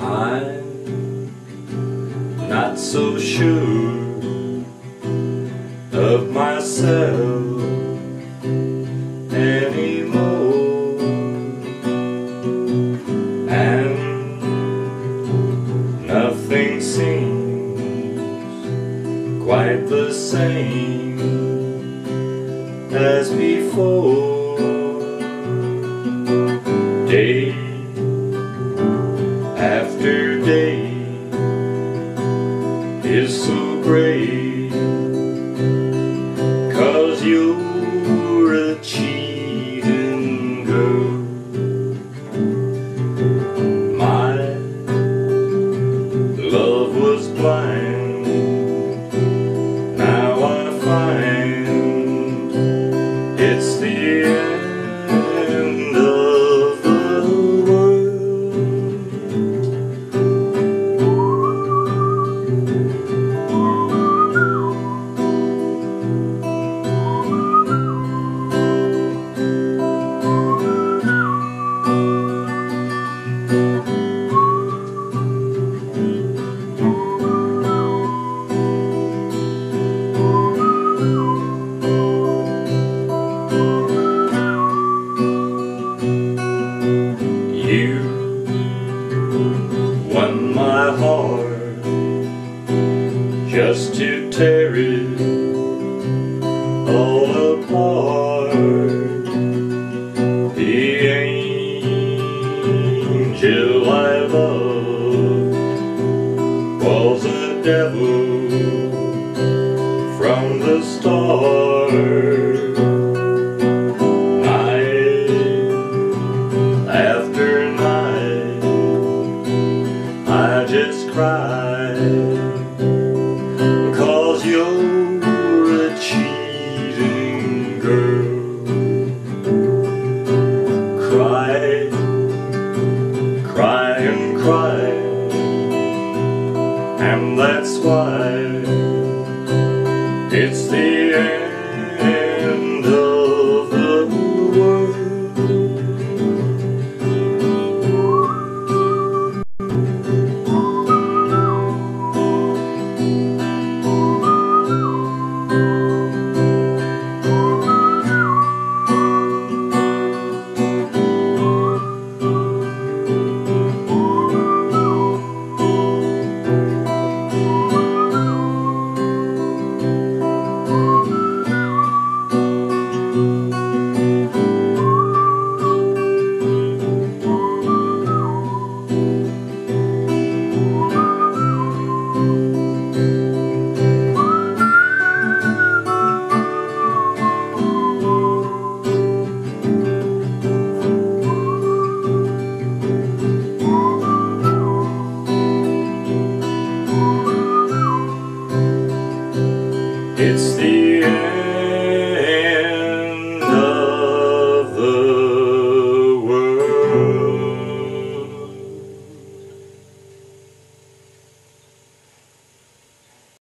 I'm not so sure of myself anymore, and nothing seems quite the same as before. Day after day is so great, 'cause you're a cheating girl. My love was blind, now I find it's the end of the world. You won my heart just to tear it all apart. The angel I loved was a devil from the start. I just cry, 'cause you're a cheating girl. Cry, cry and cry, and that's why it's the end of the world. It's the